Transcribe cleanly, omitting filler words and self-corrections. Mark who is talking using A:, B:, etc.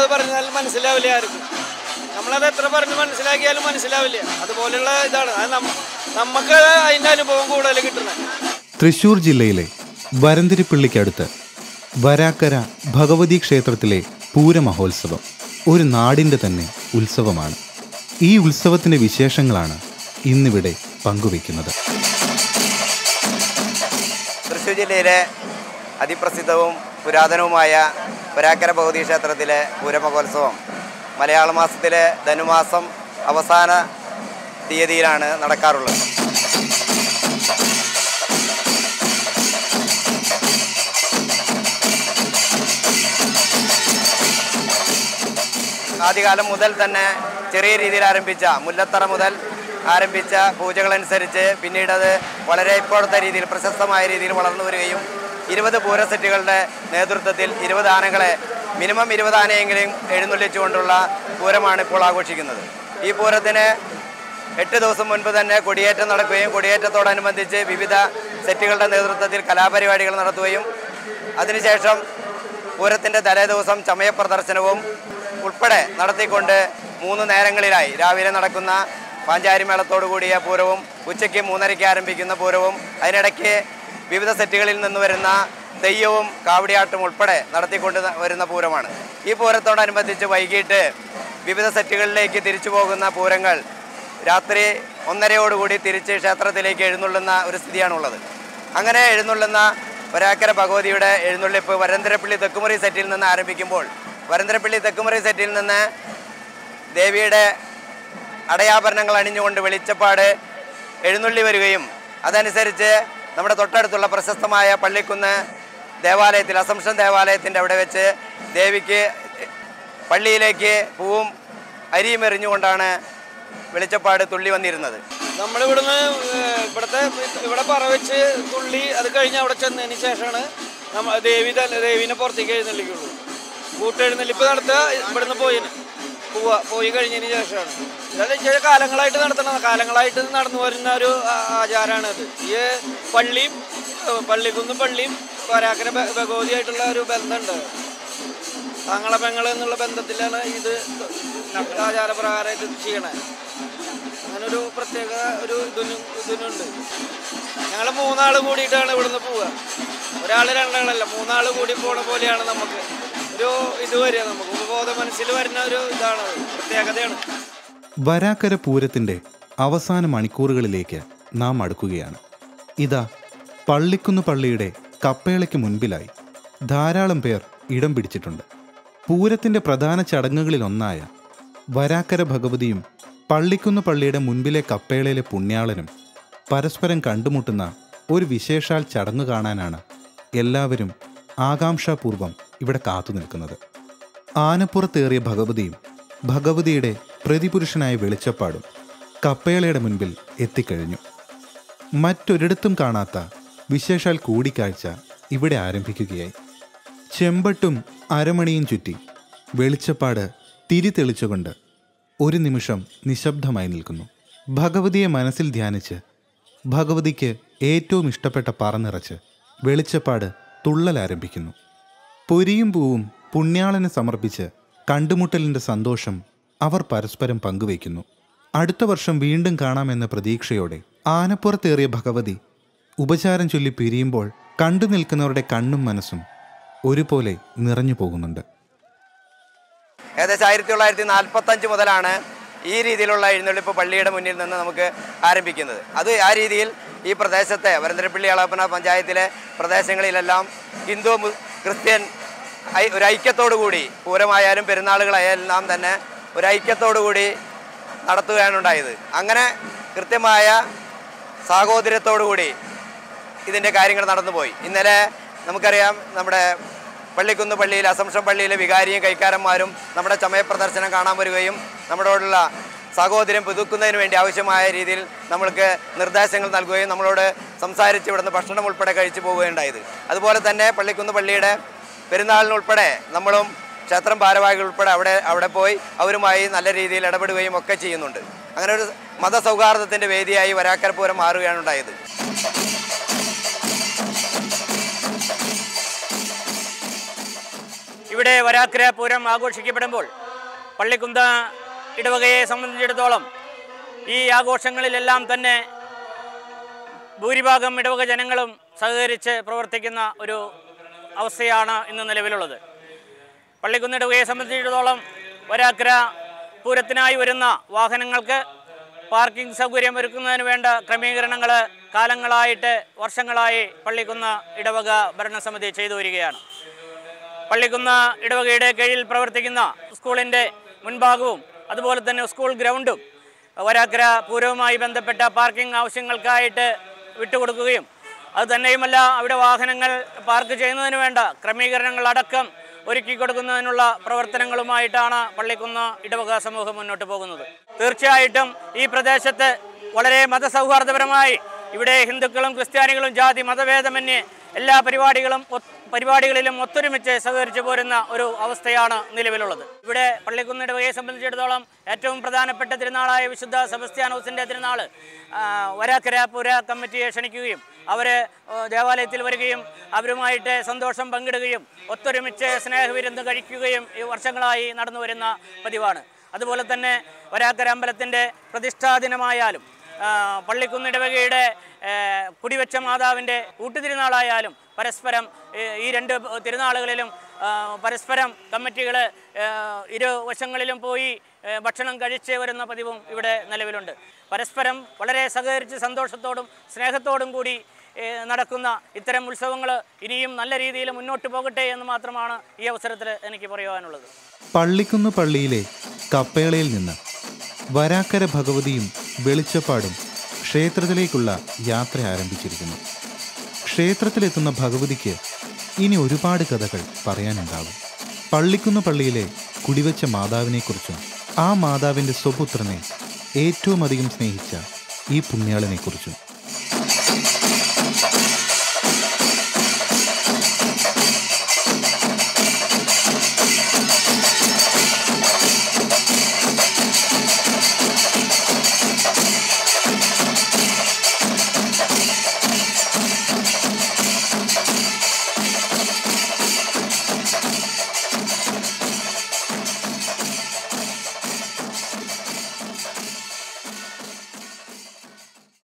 A: പറഞ്ഞാലും മനസ്സിലാവില്ല ആർക്കും. നമ്മളത് എത്ര പറഞ്ഞ് മനസ്സിലാക്കിയാലും മനസ്സിലാവില്ല. അതുപോലെയുള്ള ഇതാണ്. അത് നമുക്ക് അതിൻ്റെ അനുഭവം കൂടുതൽ കിട്ടുന്നത്.
B: തൃശ്ശൂർ ജില്ലയിലെ വരന്തിരിപ്പള്ളിക്കടുത്ത് വരാക്കര ഭഗവതി ക്ഷേത്രത്തിലെ പൂരമഹോത്സവം ഒരു നാടിൻ്റെ തന്നെ ഉത്സവമാണ്. ഈ ഉത്സവത്തിൻ്റെ വിശേഷങ്ങളാണ് ഇന്നിവിടെ പങ്കുവയ്ക്കുന്നത്.
C: തൃശ്ശൂർ ജില്ലയിലെ അതിപ്രസിദ്ധവും പുരാതനവുമായ വരാക്കര ഭഗവതി ക്ഷേത്രത്തിലെ പൂരമഹോത്സവം മലയാള മാസത്തിലെ ധനുമാസം അവസാന തീയതിയിലാണ് നടക്കാറുള്ളത്. ആദ്യകാലം മുതൽ തന്നെ ചെറിയ രീതിയിൽ ആരംഭിച്ച മുല്ലത്തറ മുതൽ ആരംഭിച്ച പൂജകളനുസരിച്ച് പിന്നീട് അത് വളരെ ഇപ്പോഴത്തെ രീതിയിൽ പ്രശസ്തമായ രീതിയിൽ വളർന്നു വരികയും 20 പൂര സെറ്റുകളുടെ നേതൃത്വത്തിൽ 20 ആനകളെ മിനിമം 20 ആനയെങ്കിലും എഴുന്നള്ളിച്ചുകൊണ്ടുള്ള പൂരമാണ് ഇപ്പോൾ ആഘോഷിക്കുന്നത്. ഈ പൂരത്തിന് 8 ദിവസം മുൻപ് തന്നെ കൊടിയേറ്റം നടക്കുകയും കൊടിയേറ്റത്തോടനുബന്ധിച്ച് വിവിധ സെറ്റുകളുടെ നേതൃത്വത്തിൽ കലാപരിപാടികൾ നടത്തുകയും അതിനുശേഷം പൂരത്തിൻ്റെ തലേ ദിവസം ചമയ പ്രദർശനവും ഉൾപ്പെടെ നടത്തിക്കൊണ്ട് 3 നേരങ്ങളിലായി രാവിലെ നടക്കുന്ന പാഞ്ചാരിമേളത്തോടു കൂടിയ പൂരവും ഉച്ചയ്ക്ക് 3:30 ആരംഭിക്കുന്ന പൂരവും അതിനിടയ്ക്ക് വിവിധ സെറ്റുകളിൽ നിന്ന് വരുന്ന തെയ്യവും കാവടിയാട്ടും ഉൾപ്പെടെ നടത്തിക്കൊണ്ട് വരുന്ന പൂരമാണ്. ഈ പൂരത്തോടനുബന്ധിച്ച് വൈകിട്ട് വിവിധ സെറ്റുകളിലേക്ക് തിരിച്ചു പോകുന്ന പൂരങ്ങൾ രാത്രി 1:30 തിരിച്ച് ക്ഷേത്രത്തിലേക്ക് എഴുന്നള്ളുന്ന ഒരു സ്ഥിതിയാണുള്ളത്. അങ്ങനെ എഴുന്നള്ളുന്ന വരാക്കര ഭഗവതിയുടെ എഴുന്നള്ളിപ്പ് വരന്തരപ്പള്ളി തെക്കുമുറി സെറ്റിൽ നിന്ന് ആരംഭിക്കുമ്പോൾ വരന്തരപ്പള്ളി തെക്കുമുറി സെറ്റിൽ നിന്ന് ദേവിയുടെ അടയാഭരണങ്ങൾ അണിഞ്ഞുകൊണ്ട് വെളിച്ചപ്പാട് എഴുന്നള്ളി വരികയും അതനുസരിച്ച് നമ്മുടെ തൊട്ടടുത്തുള്ള പ്രശസ്തമായ പള്ളിക്കുന്ന് ദേവാലയത്തിൽ അസംഷൻ ദേവാലയത്തിൻ്റെ അവിടെ വെച്ച് ദേവിക്ക് പള്ളിയിലേക്ക് പൂവും അരിയും എറിഞ്ഞുകൊണ്ടാണ് വെളിച്ചപ്പാട് തുള്ളി വന്നിരുന്നത്.
A: നമ്മളിവിടുന്ന് ഇവിടെ പറവെച്ച് തുള്ളി അത് കഴിഞ്ഞ് അവിടെ ചെന്നതിന് ശേഷമാണ് ദേവീനെ പുറത്തേക്ക് എഴുന്നള്ളിക്കുള്ളൂ. കൂട്ടെഴുന്നള്ളിപ്പ് നടത്തുക ഇവിടുന്ന് പോയി കഴിഞ്ഞതിന് ശേഷമാണ്. ഇതൊക്കെ ചില കാലങ്ങളായിട്ട് കാലങ്ങളായിട്ട് നടന്നു വരുന്ന ഒരു ആചാരമാണത്. ഈ പള്ളിക്കുന്നും പള്ളിയും വരാക്കര ഭഗവതിയായിട്ടുള്ള ഒരു ബന്ധമുണ്ട്. താങ്ങളപ്പെങ്ങൾ എന്നുള്ള ബന്ധത്തിലാണ് ഇത് ആചാരപ്രകാരമായിട്ട് ചെയ്യണേ. അങ്ങനൊരു പ്രത്യേക ഒരു ഇതിനുണ്ട്. ഞങ്ങൾ 3 ആൾ കൂടിയിട്ടാണ് ഇവിടുന്ന് പോവുക. ഒരാൾ 2 ആളല്ല, 3 ആൾ കൂടി പോണ പോലെയാണ് നമുക്ക് ഒരു ഇത് വരിക. നമുക്ക് ഉപബോധ മനസ്സിൽ വരുന്ന ഒരു ഇതാണ്, പ്രത്യേകതയാണ്.
B: വരാക്കര പൂരത്തിൻ്റെ അവസാന മണിക്കൂറുകളിലേക്ക് നാം അടുക്കുകയാണ്. ഇതാ പള്ളിക്കുന്ന് പള്ളിയുടെ കപ്പേളയ്ക്ക് മുൻപിലായി ധാരാളം പേർ ഇടം പിടിച്ചിട്ടുണ്ട്. പൂരത്തിൻ്റെ പ്രധാന ചടങ്ങുകളിലൊന്നായ വരാക്കര ഭഗവതിയും പള്ളിക്കുന്ന് പള്ളിയുടെ മുൻപിലെ കപ്പേളയിലെ പുണ്യാളനും പരസ്പരം കണ്ടുമുട്ടുന്ന ഒരു വിശേഷാൽ ചടങ്ങ് കാണാനാണ് എല്ലാവരും ആകാംക്ഷാപൂർവം ഇവിടെ കാത്തു നിൽക്കുന്നത്. ആനപ്പുറത്തേറിയ ഭഗവതിയും ഭഗവതിയുടെ പ്രതിപുരുഷനായ വെളിച്ചപ്പാടും കപ്പേളയുടെ മുൻപിൽ എത്തിക്കഴിഞ്ഞു. മറ്റൊരിടത്തും കാണാത്ത വിശേഷാൽ കൂടിക്കാഴ്ച ഇവിടെ ആരംഭിക്കുകയായി. ചെമ്പട്ടും അരമണിയും ചുറ്റി വെളിച്ചപ്പാട് തിരി തെളിച്ചുകൊണ്ട് ഒരു നിമിഷം നിശബ്ദമായി നിൽക്കുന്നു. ഭഗവതിയെ മനസ്സിൽ ധ്യാനിച്ച് ഭഗവതിക്ക് ഏറ്റവും ഇഷ്ടപ്പെട്ട പറനിറച്ച് വെളിച്ചപ്പാട് തുള്ളലാരംഭിക്കുന്നു. പൊരിയും പൂവും പുണ്യാളന് സമർപ്പിച്ച് കണ്ടുമുട്ടലിൻ്റെ സന്തോഷം അവർ പരസ്പരം പങ്കുവയ്ക്കുന്നു. അടുത്ത വർഷം വീണ്ടും കാണാമെന്ന പ്രതീക്ഷയോടെ ആനപ്പുറത്തേറിയ ഭഗവതി ഉപചാരം ചൊല്ലി പിരിയുമ്പോൾ കണ്ടു നിൽക്കുന്നവരുടെ കണ്ണും മനസ്സും ഒരുപോലെ നിറഞ്ഞു പോകുന്നുണ്ട്.
C: ഏകദേശം 1945 മുതലാണ് ഈ രീതിയിലുള്ള എഴുന്നള്ളിപ്പ് പള്ളിയുടെ മുന്നിൽ നിന്ന് നമുക്ക് ആരംഭിക്കുന്നത്. അത് ആ രീതിയിൽ ഈ പ്രദേശത്തെ വരന്തരപ്പള്ളി അളപ്പന പഞ്ചായത്തിലെ പ്രദേശങ്ങളിലെല്ലാം ഹിന്ദു ക്രിസ്ത്യൻ ഒരു ഐക്യത്തോടുകൂടി പൂരമായാലും പെരുന്നാളുകളായാലും തന്നെ ഒരു ഐക്യത്തോടുകൂടി നടത്തുകയാണ് ഉണ്ടായത്. അങ്ങനെ കൃത്യമായ സാഹോദര്യത്തോടുകൂടി ഇതിൻ്റെ കാര്യങ്ങൾ നടന്നുപോയി. ഇന്നലെ നമുക്കറിയാം, നമ്മുടെ പള്ളിക്കുന്ന് പള്ളിയിൽ അസംഷൻ പള്ളിയിലെ വികാരിയും കൈക്കാരന്മാരും നമ്മുടെ ചമയ പ്രദർശനം കാണാൻ വരികയും നമ്മളോടുള്ള സാഹോദര്യം പുതുക്കുന്നതിന് വേണ്ടി ആവശ്യമായ രീതിയിൽ നമ്മൾക്ക് നിർദ്ദേശങ്ങൾ നൽകുകയും നമ്മളോട് സംസാരിച്ച് ഇവിടുന്ന് ഭക്ഷണം ഉൾപ്പെടെ കഴിച്ചു പോവുകയുണ്ടായത്. അതുപോലെ തന്നെ പള്ളിക്കുന്ന് പള്ളിയുടെ പെരുന്നാളിനുൾപ്പെടെ നമ്മളും ക്ഷേത്രം ഭാരവാഹികൾ ഉൾപ്പെടെ അവിടെ പോയി അവരുമായി നല്ല രീതിയിൽ ഇടപെടുകയും ഒക്കെ ചെയ്യുന്നുണ്ട്. അങ്ങനെ ഒരു മതസൗഹാർദ്ദത്തിൻ്റെ വേദിയായി വരാക്കര പൂരം മാറുകയാണ് ഉണ്ടായത്.
D: ഇവിടെ വരാക്കര പൂരം ആഘോഷിക്കപ്പെടുമ്പോൾ പള്ളിക്കുന്ന് ഇടവകയെ സംബന്ധിച്ചിടത്തോളം ഈ ആഘോഷങ്ങളിലെല്ലാം തന്നെ ഭൂരിഭാഗം ഇടവക ജനങ്ങളും സഹകരിച്ച് പ്രവർത്തിക്കുന്ന ഒരു അവസ്ഥയാണ് ഇന്ന് നിലവിലുള്ളത്. പള്ളിക്കുന്ന് ഇടവകയെ സംബന്ധിച്ചിടത്തോളം വരാക്കര പൂരത്തിനായി വരുന്ന വാഹനങ്ങൾക്ക് പാർക്കിംഗ് സൗകര്യം ഒരുക്കുന്നതിന് വേണ്ട ക്രമീകരണങ്ങൾ കാലങ്ങളായിട്ട് വർഷങ്ങളായി പള്ളിക്കുന്ന് ഇടവക ഭരണസമിതി ചെയ്തു വരികയാണ്. പള്ളിക്കുന്ന് ഇടവകയുടെ കീഴിൽ പ്രവർത്തിക്കുന്ന സ്കൂളിൻ്റെ മുൻഭാഗവും അതുപോലെ തന്നെ സ്കൂൾ ഗ്രൗണ്ടും വരാക്കര പൂരവുമായി ബന്ധപ്പെട്ട പാർക്കിംഗ് ആവശ്യങ്ങൾക്കായിട്ട് വിട്ടുകൊടുക്കുകയും അതുതന്നെയുമല്ല അവിടെ വാഹനങ്ങൾ പാർക്ക് ചെയ്യുന്നതിന് വേണ്ട ക്രമീകരണങ്ങളടക്കം ഒരുക്കി കൊടുക്കുന്നതിനുള്ള പ്രവർത്തനങ്ങളുമായിട്ടാണ് പള്ളിക്കുന്ന് ഇടവക സമൂഹം മുന്നോട്ട് പോകുന്നത്. തീർച്ചയായിട്ടും ഈ പ്രദേശത്ത് വളരെ മതസൗഹാർദ്ദപരമായി ഇവിടെ ഹിന്ദുക്കളും ക്രിസ്ത്യാനികളും ജാതി മതഭേദമന്യേ എല്ലാ പരിപാടികളിലും ഒത്തൊരുമിച്ച് സഹകരിച്ചു പോരുന്ന ഒരു അവസ്ഥയാണ് നിലവിലുള്ളത്. ഇവിടെ പള്ളിക്കുന്ന് ഇടവകയെ സംബന്ധിച്ചിടത്തോളം ഏറ്റവും പ്രധാനപ്പെട്ട തിരുനാളായ വിശുദ്ധ സെബസ്ത്യാനോസിൻ്റെ തിരുനാൾ വരാക്കര പൂര കമ്മിറ്റിയെ ക്ഷണിക്കുകയും അവർ ദേവാലയത്തിൽ വരികയും അവരുമായിട്ട് സന്തോഷം പങ്കിടുകയും ഒത്തൊരുമിച്ച് സ്നേഹവിരുന്ന് കഴിക്കുകയും ഈ വർഷങ്ങളായി നടന്നു വരുന്ന പതിവാണ്. അതുപോലെ തന്നെ വരാക്കര അമ്പലത്തിൻ്റെ പ്രതിഷ്ഠാദിനമായാലും പള്ളിക്കുന്ന് ഇടവകയുടെ കുടിവെച്ച മാതാവിൻ്റെ ഊട്ടുതിരുനാളായാലും പരസ്പരം ഈ രണ്ട് തിരുനാളുകളിലും പരസ്പരം കമ്മിറ്റികൾ ഇരുവശങ്ങളിലും പോയി ഭക്ഷണം കഴിച്ച് വരുന്ന പതിവും ഇവിടെ നിലവിലുണ്ട്. പരസ്പരം വളരെ സഹകരിച്ച് സന്തോഷത്തോടും സ്നേഹത്തോടും കൂടി നടക്കുന്ന ഇത്തരം ഉത്സവങ്ങൾ ഇനിയും നല്ല രീതിയിൽ മുന്നോട്ട് പോകട്ടെ എന്ന് മാത്രമാണ് ഈ അവസരത്തിൽ എനിക്ക് പറയുവാനുള്ളത്.
B: പള്ളിക്കുന്ന് പള്ളിയിലെ കപ്പേളയിൽ നിന്ന് വരാക്കര ഭഗവതിയും വെളിച്ചപ്പാടും ക്ഷേത്രത്തിലേക്കുള്ള യാത്ര ആരംഭിച്ചിരിക്കുന്നു. ക്ഷേത്രത്തിലെത്തുന്ന ഭഗവതിക്ക് ഇനി ഒരുപാട് കഥകൾ പറയാനുണ്ടാകും. പള്ളിക്കുന്ന് പള്ളിയിലെ കുടിവെച്ച മാതാവിനെക്കുറിച്ചും ആ മാതാവിൻ്റെ സ്വപുത്രനെ ഏറ്റവും അധികം സ്നേഹിച്ച ഈ പുണ്യാളനെക്കുറിച്ചും.